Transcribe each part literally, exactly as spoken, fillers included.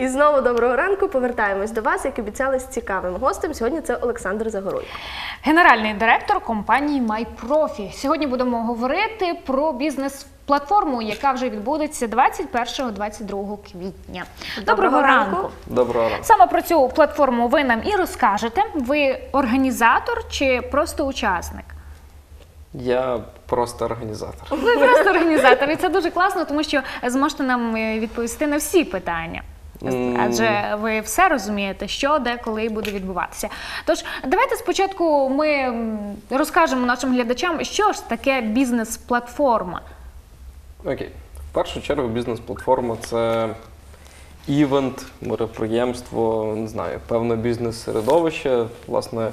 І знову доброго ранку. Повертаємось до вас, як обіцяли, з цікавим гостем. Сьогодні це Олександр Загоруйко. Генеральний директор компанії MyProfi. Сьогодні будемо говорити про бізнес-платформу, яка вже відбудеться двадцять першого - двадцять другого квітня. Доброго, доброго ранку. ранку. Доброго ранку. Саме про цю платформу ви нам і розкажете. Ви організатор чи просто учасник? Я просто організатор. Ви просто організатор. І це дуже класно, тому що зможете нам відповісти на всі питання. Адже ви все розумієте, що, де, коли буде відбуватися. Тож, давайте спочатку ми розкажемо нашим глядачам, що ж таке бізнес-платформа. Окей. В першу чергу бізнес-платформа – це івент, мероприємство, не знаю, певне бізнес-середовище, власне,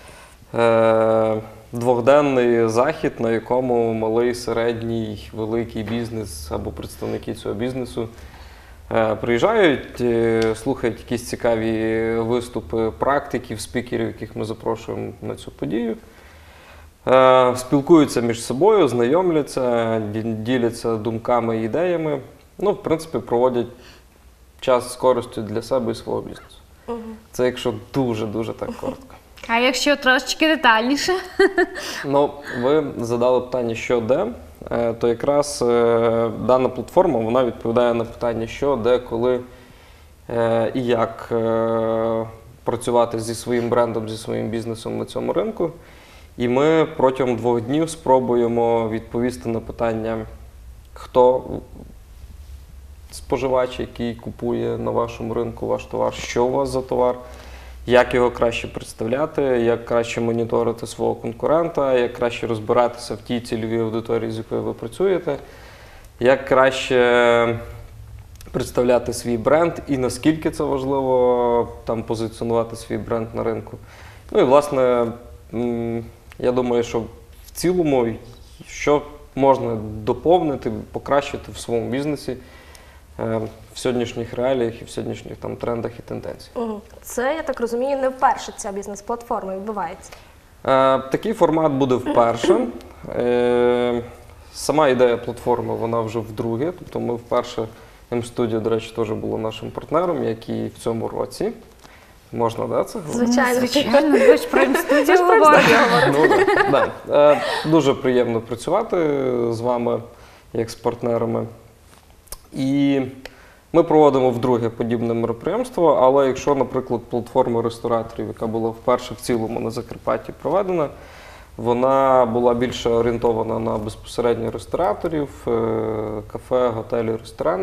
е двохденний захід, на якому малий, середній, великий бізнес або представники цього бізнесу приїжджають, слухають якісь цікаві виступи практиків, спікерів, яких ми запрошуємо на цю подію, спілкуються між собою, знайомляться, діляться думками і ідеями. Ну, в принципі, проводять час з користю для себе і свого бізнесу. Угу. Це якщо дуже-дуже так коротко. А якщо трошечки детальніше? Ну, ви задали питання, що де, то якраз дана платформа, вона відповідає на питання, що, де, коли і як працювати зі своїм брендом, зі своїм бізнесом на цьому ринку. І ми протягом двох днів спробуємо відповісти на питання, хто споживач, який купує на вашому ринку ваш товар, що у вас за товар, як його краще представляти, як краще моніторити свого конкурента, як краще розбиратися в тій цільовій аудиторії, з якою ви працюєте, як краще представляти свій бренд і наскільки це важливо там позиціонувати свій бренд на ринку. Ну і, власне, я думаю, що в цілому, що можна доповнити, покращити в своєму бізнесі, в сьогоднішніх реаліях і в сьогоднішніх там трендах і тенденціях. Угу. Це, я так розумію, не вперше ця бізнес-платформа відбувається? Е, такий формат буде вперше. Е, сама ідея платформи, вона вже вдруге. Тобто ми вперше, М-студія, до речі, теж була нашим партнером, як і в цьому році. Можна, да, це говорити? Звичайно. Звичайно, ви ж про М-студію говорите. Ну, да, да. Е, дуже приємно працювати з вами, як з партнерами. І ми проводимо вдруге подібне мероприємство, але якщо, наприклад, платформа рестораторів, яка була вперше в цілому на Закарпатті проведена, вона була більше орієнтована на безпосередньо рестораторів, кафе, готелі, ресторани,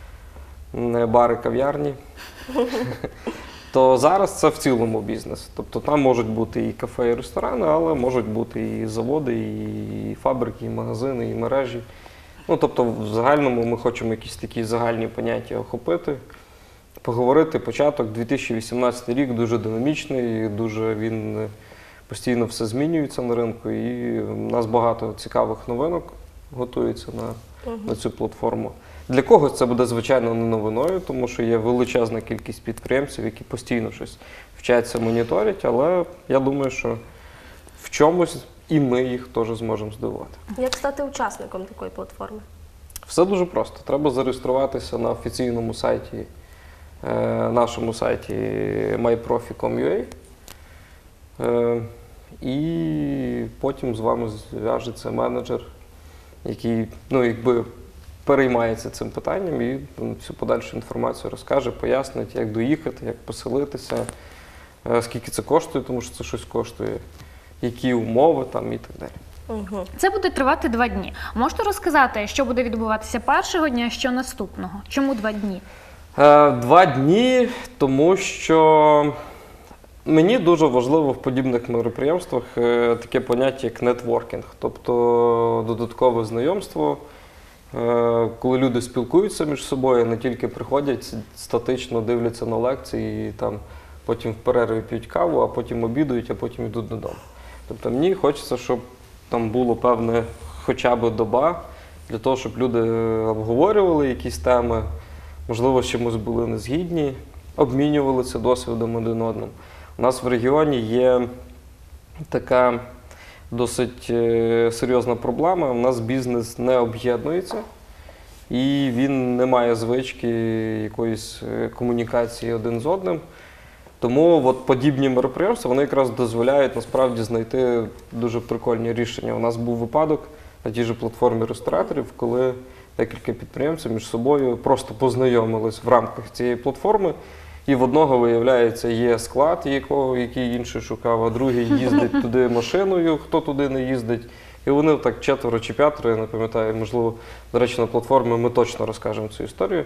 бари, кав'ярні, то зараз це в цілому бізнес. Тобто там можуть бути і кафе, і ресторани, але можуть бути і заводи, і фабрики, і магазини, і мережі. Ну, тобто, в загальному ми хочемо якісь такі загальні поняття охопити, поговорити. Початок дві тисячі вісімнадцятий рік дуже динамічний, дуже він постійно все змінюється на ринку, і у нас багато цікавих новинок готується на, угу. на цю платформу. Для когось це буде, звичайно, не новиною, тому що є величезна кількість підприємців, які постійно щось вчаться, моніторять, але я думаю, що в чомусь і ми їх теж зможемо здивувати. Як стати учасником такої платформи? Все дуже просто. Треба зареєструватися на офіційному сайті, е, нашому сайті май профі крапка ком крапка ю а, е, і потім з вами зв'яжеться менеджер, який, ну, якби переймається цим питанням і всю подальшу інформацію розкаже, пояснить, як доїхати, як поселитися, е, скільки це коштує, тому що це щось коштує, які умови там і так далі. Угу. Це буде тривати два дні. Можете розказати, що буде відбуватися першого дня, що наступного? Чому два дні? Е, два дні, тому що мені дуже важливо в подібних мероприємствах е, таке поняття, як нетворкінг, тобто додаткове знайомство, е, коли люди спілкуються між собою, не тільки приходять, статично дивляться на лекції і там потім в перерві п'ють каву, а потім обідають, а потім йдуть додому. Тобто мені хочеться, щоб там було певне хоча б доба для того, щоб люди обговорювали якісь теми, можливо, з чимось були незгідні, обмінювалися досвідом один одним. У нас в регіоні є така досить серйозна проблема. У нас бізнес не об'єднується. і він не має звички якоїсь е, комунікації один з одним. Тому от подібні мероприємства вони якраз дозволяють насправді знайти дуже прикольні рішення. У нас був випадок на тій же платформі рестораторів, коли декілька підприємців між собою просто познайомились в рамках цієї платформи. І в одного, виявляється, є склад, якого, який інший шукав, а другий їздить туди машиною, хто туди не їздить. І вони так четверо чи п'ятеро, я не пам'ятаю, можливо, до речі, на платформі ми точно розкажемо цю історію.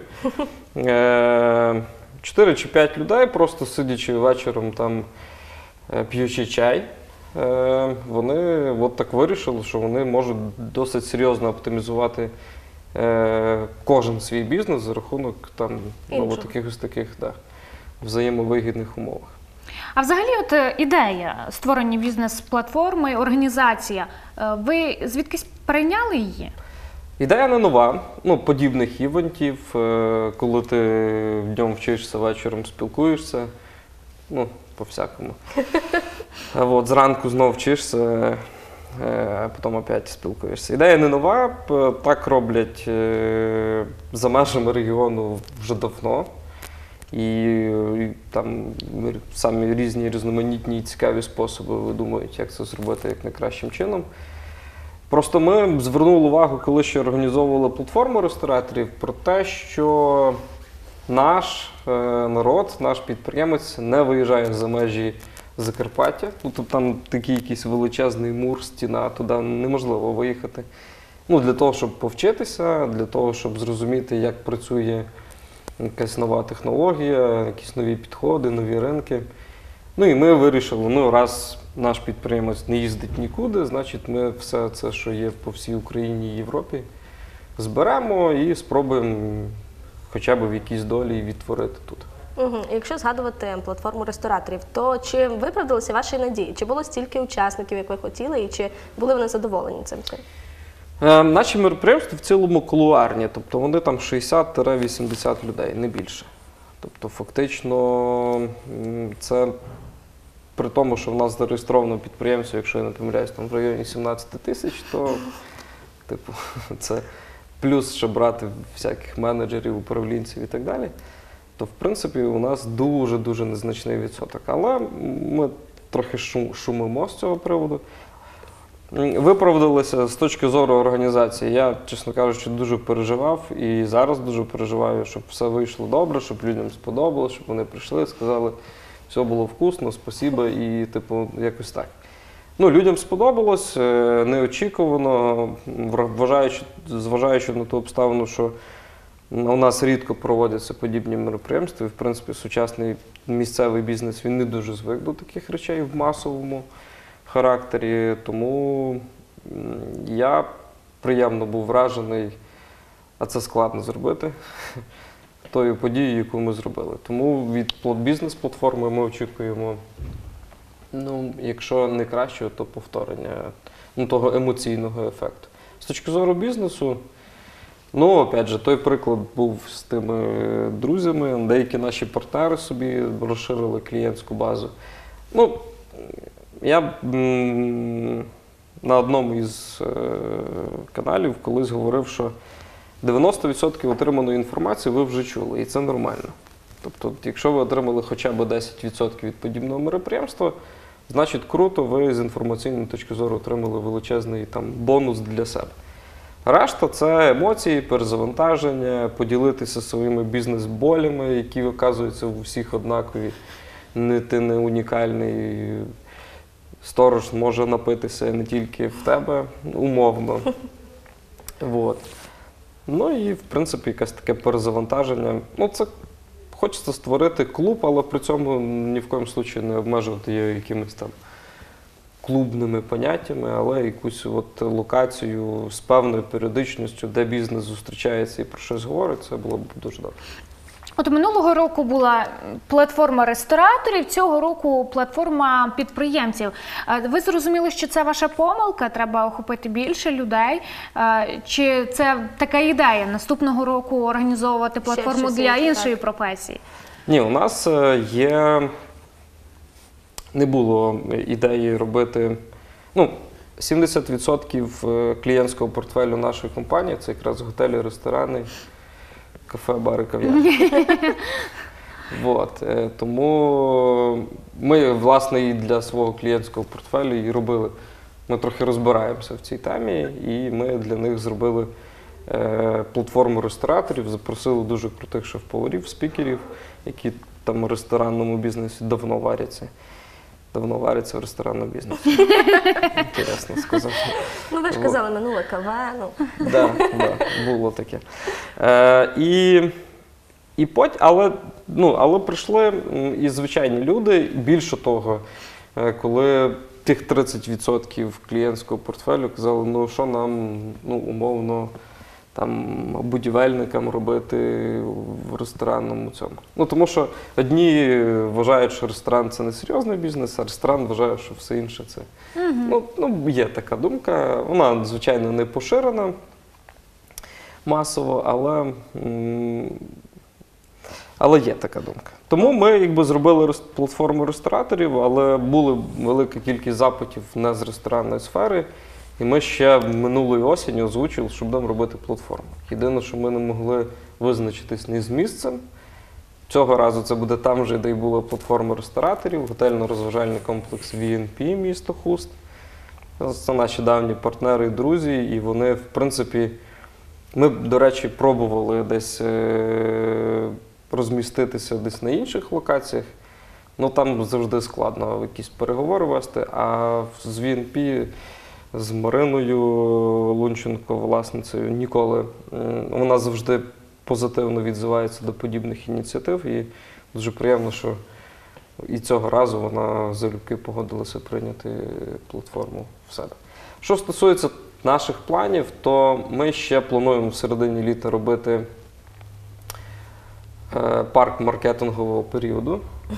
Е, Чотири чи п'ять людей, просто сидячи вечором там, е, п'ючи чай, е, вони от так вирішили, що вони можуть досить серйозно оптимізувати е, кожен свій бізнес за рахунок там, ну, от таких, таких да, взаємовигідних умовах. А взагалі, от е, ідея створення бізнес-платформи, організація, е, ви звідкись перейняли її? Ідея не нова. Ну, подібних івентів, е, коли ти днем вчишся, вечором спілкуєшся, ну, по-всякому. А от зранку знов вчишся, е, а потім опять спілкуєшся. Ідея не нова, п- так роблять е, за межами регіону вже давно. І, і там самі різні різноманітні і цікаві способи видумують, як це зробити як найкращим чином. Просто ми звернули увагу, коли ще організовували платформу рестораторів, про те, що наш е, народ, наш підприємець не виїжджає за межі Закарпаття. Ну, тобто там такий якийсь величезний мур, стіна, туди неможливо виїхати. Ну, для того, щоб повчитися, для того, щоб зрозуміти, як працює якась нова технологія, якісь нові підходи, нові ринки. Ну і ми вирішили, ну раз наш підприємець не їздить нікуди, значить ми все це, що є по всій Україні і Європі, зберемо і спробуємо хоча б в якійсь долі відтворити тут. Угу. Якщо згадувати платформу рестораторів, то чи виправдалися ваші надії? Чи було стільки учасників, як ви хотіли, і чи були вони задоволені цим? Е, наші мероприємства в цілому кулуарні, тобто вони там шістдесят-вісімдесят людей, не більше. Тобто фактично м, це при тому, що в нас зареєстровано підприємство, якщо я не помиляюсь, там в районі сімнадцять тисяч, то типу, це плюс ще брати всяких менеджерів, управлінців і так далі, то в принципі у нас дуже-дуже незначний відсоток. Але ми трохи шум, шумимо з цього приводу. Виправдалися з точки зору організації. Я, чесно кажучи, дуже переживав і зараз дуже переживаю, щоб все вийшло добре, щоб людям сподобалось, щоб вони прийшли, сказали, все було вкусно, спасибо і типу якось так. Ну, людям сподобалось, е, неочікувано, вважаючи, зважаючи на ту обставину, що у нас рідко проводяться подібні мероприємства, і, в принципі, сучасний місцевий бізнес, він не дуже звик до таких речей в масовому характері, тому я приємно був вражений, а це складно зробити, тою подією, яку ми зробили. Тому від бізнес-платформи ми очікуємо, ну, якщо не кращого, то повторення, ну, того емоційного ефекту. З точки зору бізнесу, ну, опять же, той приклад був з тими друзями, деякі наші партнери собі розширили клієнтську базу. Ну, я м, на одному із е, каналів колись говорив, що дев'яносто відсотків отриманої інформації ви вже чули, і це нормально. Тобто, якщо ви отримали хоча б десять відсотків від подібного мероприємства, значить круто, ви з інформаційної точки зору отримали величезний там, бонус для себе. Решта – це емоції, перезавантаження, поділитися своїми бізнес-болями, які, оказуються, у всіх однакові. Не, ти не унікальний. Сторож може напитися не тільки в тебе, умовно. Вот. Ну і, в принципі, якесь таке перезавантаження. Ну, це хочеться створити клуб, але при цьому ні в коєму случаю не обмежувати його якимись там клубними поняттями, але якусь от локацію з певною періодичністю, де бізнес зустрічається і про щось говорить, це було б дуже добре. От минулого року була платформа рестораторів, цього року платформа підприємців. Е, Ви зрозуміли, що це ваша помилка, треба охопити більше людей? Е, Чи це така ідея наступного року організовувати платформу щось для інше, іншої так. професії? Ні, у нас е, є, не було ідеї робити, ну, сімдесят відсотків клієнтського портфелю нашої компанії – це якраз готелі, ресторани, кафе, бари, кав'ярні. Вот. е, Тому ми, власне, і для свого клієнтського портфелю і робили. Ми трохи розбираємося в цій темі, і ми для них зробили е, платформу рестораторів, запросили дуже крутих шеф-поварів, спікерів, які там у ресторанному бізнесі давно варяться. Давно варяться в ресторанному бізнесі. Інтересно сказати. Ну, ви ж казали, минуле каве, ну. Да, да, було таке. Е, і, і потім, але, ну, але прийшли м, і звичайні люди. Більше того, е, коли тих тридцять відсотків клієнтського портфелю казали, ну що нам, ну, умовно, там, будівельникам робити в ресторанному цьому. Ну, тому що одні вважають, що ресторан – це не серйозний бізнес, а ресторан вважає, що все інше – це… Угу. Ну, ну, є така думка. Вона, звичайно, не поширена масово, але, м, але є така думка. Тому ми якби зробили рес- платформу рестораторів, але була велика кількість запитів не з ресторанної сфери. І ми ще минулої осені озвучили, що будемо робити платформу. Єдине, що ми не могли визначитись ні з місцем. Цього разу це буде там же, де й була платформа рестораторів, готельно-розважальний комплекс ві ен пі місто Хуст. Це наші давні партнери і друзі, і вони, в принципі, ми, до речі, пробували десь е, розміститися десь на інших локаціях. Ну там завжди складно якісь переговори вести, а з ві ен пі з Мариною Лунченко, власницею, ніколи. Вона завжди позитивно відзивається до подібних ініціатив, і дуже приємно, що і цього разу вона залюбки погодилася прийняти платформу в себе. Що стосується наших планів, то ми ще плануємо в середині літа робити е, парк маркетингового періоду.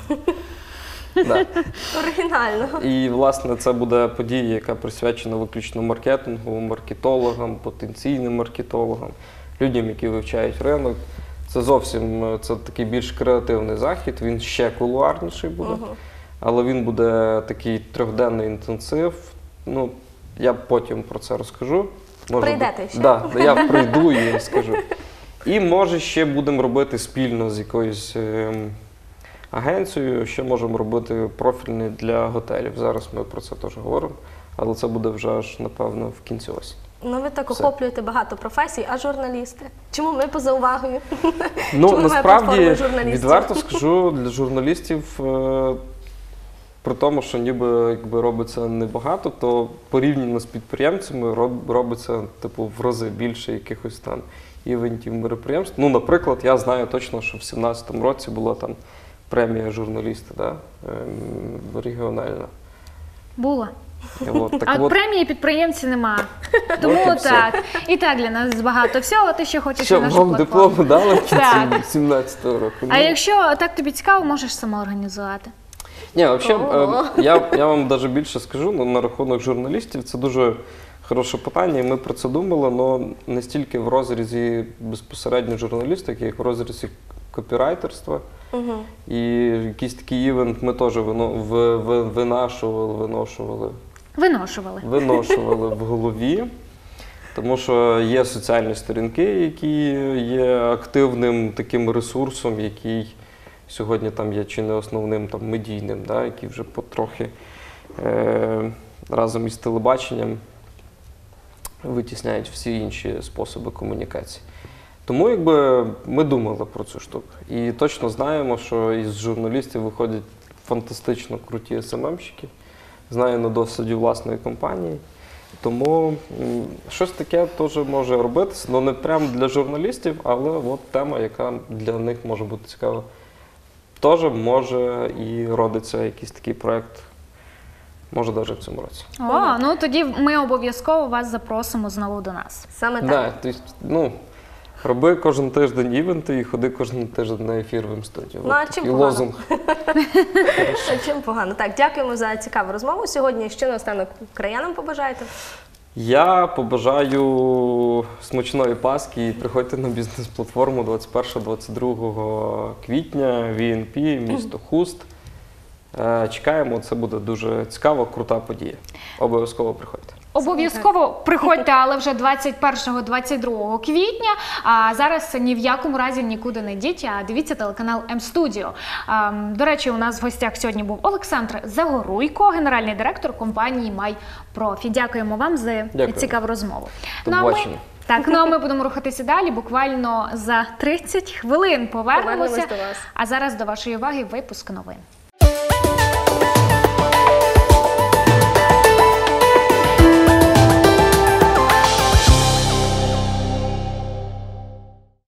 Да. Оригінально. І, власне, це буде подія, яка присвячена виключно маркетингу, маркетологам, потенційним маркетологам, людям, які вивчають ринок. Це зовсім це такий більш креативний захід, він ще кулуарніший буде, Угу. але він буде такий трьохденний інтенсив. Ну, я потім про це розкажу. Може, Прийдете ще? Да, я прийду і скажу. І, може, ще будемо робити спільно з якоюсь ем, агенцією, ще можемо робити профільний для готелів. Зараз ми про це теж говоримо, але це буде вже аж, напевно, в кінці осені. Ну, ви так Все. охоплюєте багато професій, а журналісти? Чому ми поза увагою? Ну, Чому немає насправді, платформи журналістів? відверто скажу, для журналістів, е, при тому, що ніби якби робиться небагато, то порівняно з підприємцями роб- робиться типу, в рази більше якихось там івентів, мероприємств. Ну, наприклад, я знаю точно, що в сімнадцятому році була там премія журналіста, да? ем, регіональна. Була. І от, так А от от, премії підприємці нема. Тому От і все. так. І так для нас багато всього. Ти ще хочеш що, на нашу вам платформу. диплом дали в Так. кінці сімнадцятого року? А Ну, якщо так тобі цікаво, можеш сама організувати. Ні, взагалі, Ого. я, я вам навіть більше скажу ну, на рахунок журналістів. Це дуже хороше питання, і ми про це думали, але не стільки в розрізі безпосередньо журналістики, як в розрізі копірайтерства. Угу. І якийсь такий івент ми теж вино, в, в, винашували, виношували, Виношували. виношували в голові. Тому що є соціальні сторінки, які є активним таким ресурсом, який сьогодні там є чи не основним там, медійним, да, який вже потрохи е, разом із телебаченням витісняють всі інші способи комунікації. Тому якби ми думали про цю штуку. І точно знаємо, що із журналістів виходять фантастично круті ес ем емщики. Знаю на досвіді власної компанії. Тому м, щось таке теж може робитися. Ну не прямо для журналістів, але от тема, яка для них може бути цікава. Теж може і родиться якийсь такий проєкт, може навіть в цьому році. О, ну тоді ми обов'язково вас запросимо знову до нас. Саме так. Да, тобто, ну, роби кожен тиждень івенти і ходи кожен тиждень на ефір в М-студію. Ну, а От чим такий погано? лозунг. А чим погано? Так, дякуємо за цікаву розмову сьогодні. Що наостанок краянам побажаєте? Я побажаю смачної Пасхи і приходьте на бізнес-платформу двадцять першого - двадцять другого квітня, ві ен пі, місто Хуст. Е, Чекаємо, це буде дуже цікава, крута подія. Обов'язково приходьте. Обов'язково приходьте, але вже двадцять першого - двадцять другого квітня. А зараз ні в якому разі нікуди не йдіть, а дивіться телеканал М-студіо. До речі, у нас в гостях сьогодні був Олександр Загоруйко, генеральний директор компанії MyProfi. Дякуємо вам за Дякую. цікаву розмову. До Ну, а ми, побачення. так, ну а ми будемо рухатися далі. Буквально за тридцять хвилин повернемося. Повернемось до вас. А зараз до вашої уваги випуск новин.